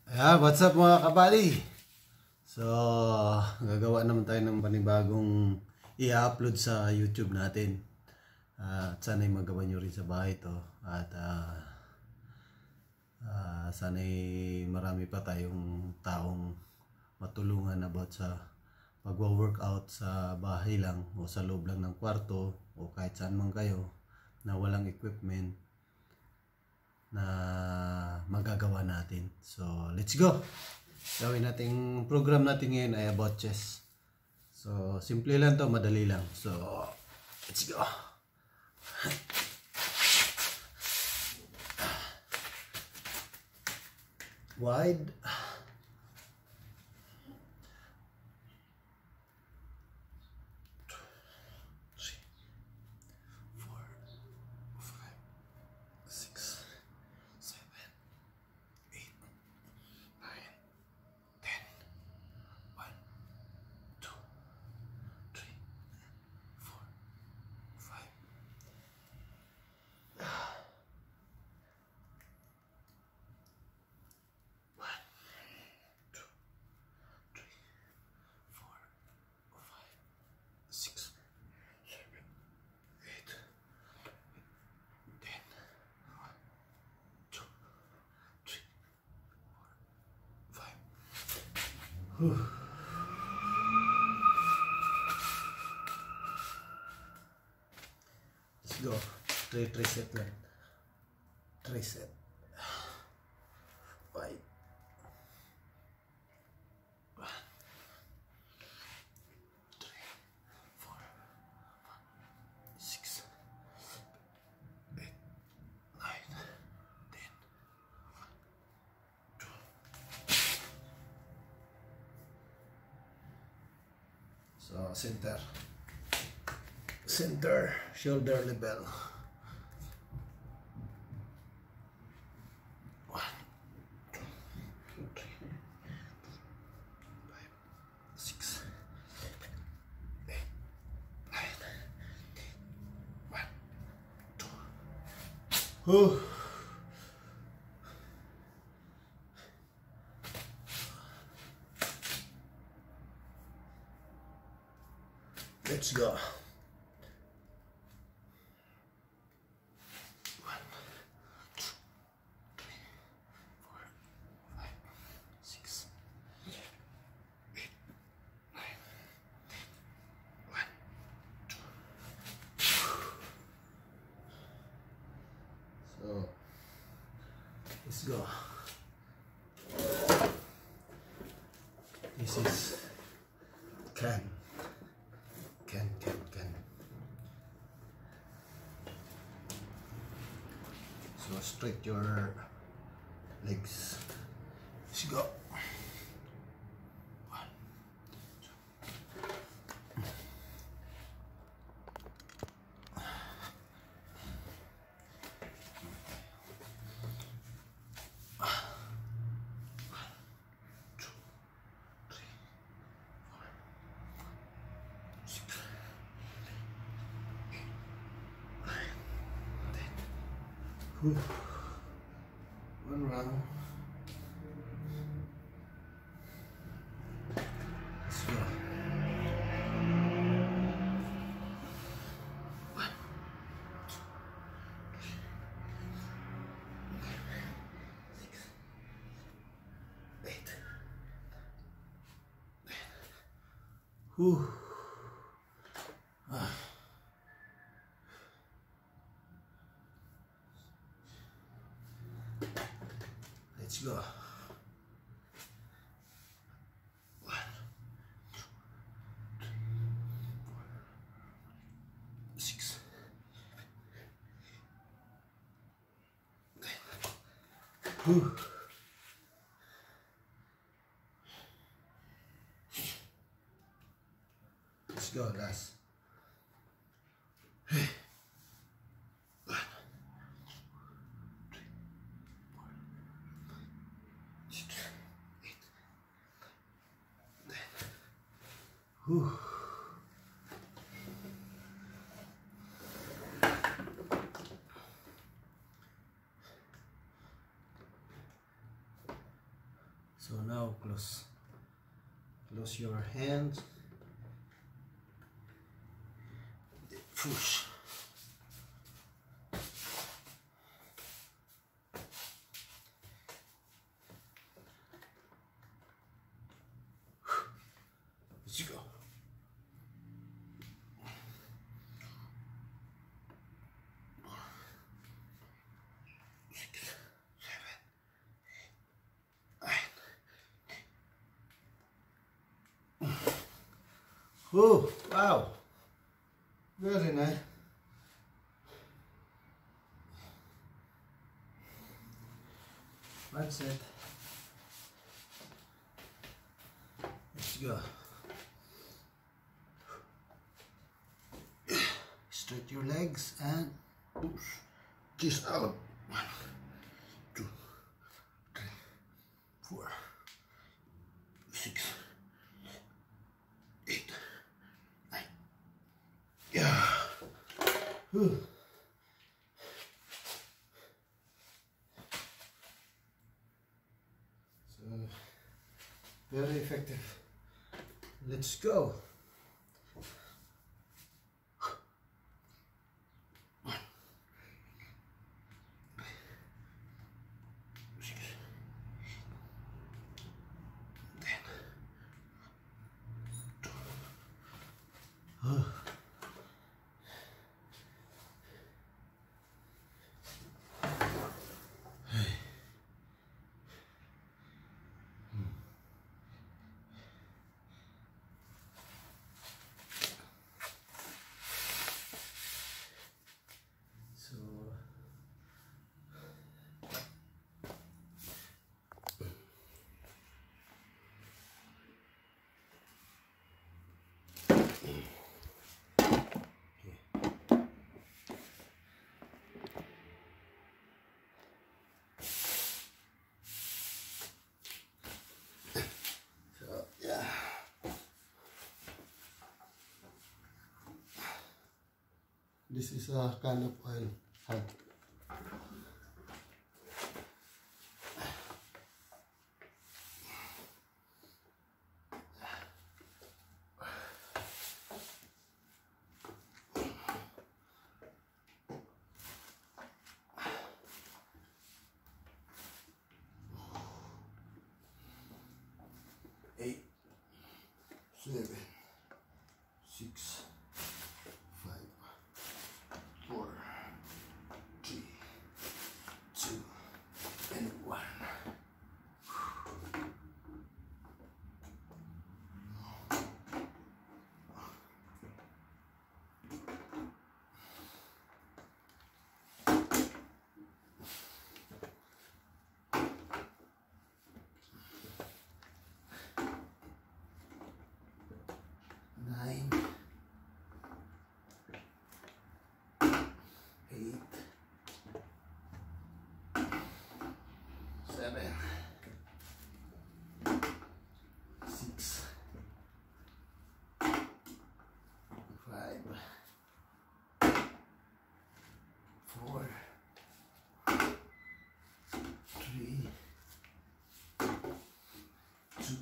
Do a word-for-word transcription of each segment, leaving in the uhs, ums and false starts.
Yeah, what's up mga kabali? So, gagawa naman tayo ng panibagong i-upload sa YouTube natin. Uh, at sana'y magawa nyo rin sa bahay to. At uh, uh, sana'y marami pa tayong taong matulungan about sa pagwa-workout sa bahay lang o sa loob lang ng kwarto o kahit saan man kayo na walang equipment na magagawa natin. So, let's go! Gawin nating program natin ngayon ay about chess. So, simple lang to, madali lang. So, let's go! Wide. Whew. Let's go. Three, three set lang. Three set. Five. One, three, four, six, eight, nine, ten, twelve. So, center. Center, shoulder level. One, two, three, five, six, seven, eight, nine, ten. One, two. Whew. Let's go. One, two, three, four, five, six, eight, nine, ten. One, two. So, let's go. This is can. Can, can, can. So straight your legs. Let's go. One, two. Whew. One round. Let's go. One, two, three, six, eight, nine. Whew. Ah. Let's go. One, two, three, four, six, nine. Whew. Let's go, guys. Hey. Whew. So now close close your hands. Push. Let's go. Oh, wow. Very nice. That's it. Let's go. Straight your legs and push. Just out. One, two, three, four, six, eight, nine. Yeah. Whew. So very effective. Let's go. This is a kind of oil hug. Eight, seven, six, four, three, two, and one. Nine, eight, seven, six, five, four, three, two,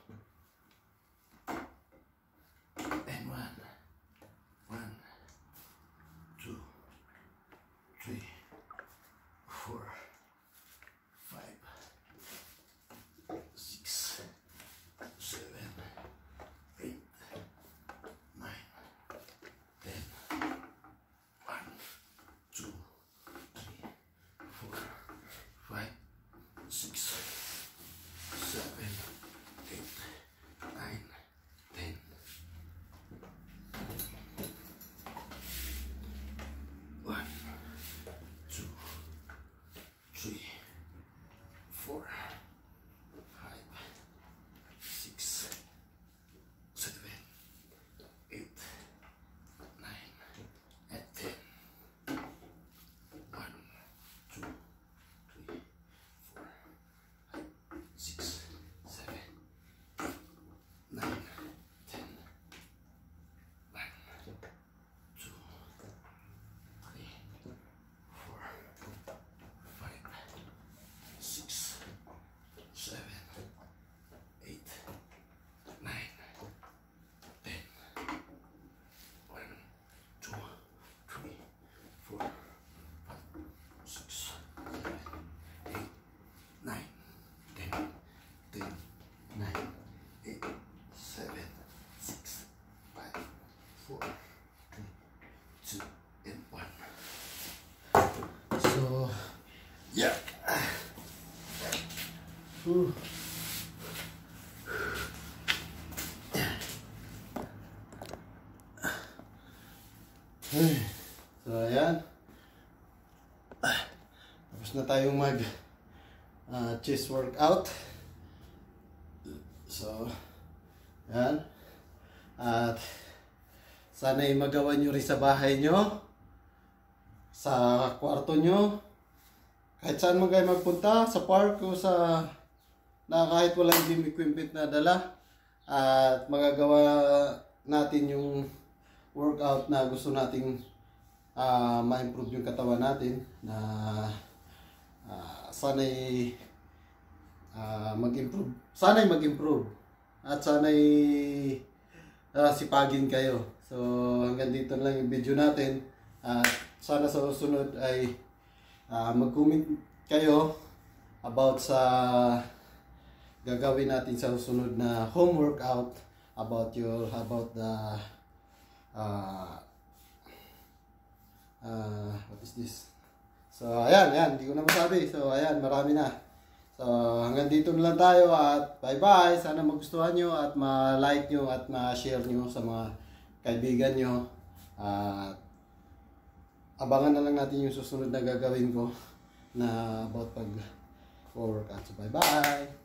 and one. One, two, three, four, five, six, seven, eight, nine, ten. One, two, three, four, five, six, seven, eight, nine, ten. One, two, three, four, five, six, seven, eight, nine, and ten. One, two, three, four, five, six, seven, eight, Whew. So ayan, tapos na tayong mag uh, chest workout. So ayan, at sana'y magawa nyo rin sa bahay nyo, sa kwarto nyo, kahit saan mo kayo magpunta, sa park o sa na kahit walang gym equipment na dala, at magagawa natin yung workout na gusto nating uh, ma-improve yung katawan natin, na uh, sana'y uh, mag-improve, sana'y mag-improve at sana'y uh, sipagin kayo. So hanggang dito lang yung video natin, at uh, sana sa susunod ay uh, mag-comment kayo about sa gagawin natin sa susunod na home workout, about your about the Uh, uh, what is this? So ayan, ayan, hindi ko na masabi. So ayan, marami na. So hanggang dito na lang tayo, at bye bye. Sana magustuhan nyo at ma-like nyo at ma-share nyo sa mga kaibigan nyo. At uh, abangan na lang natin yung susunod na gagawin ko na about pag workout. So bye bye.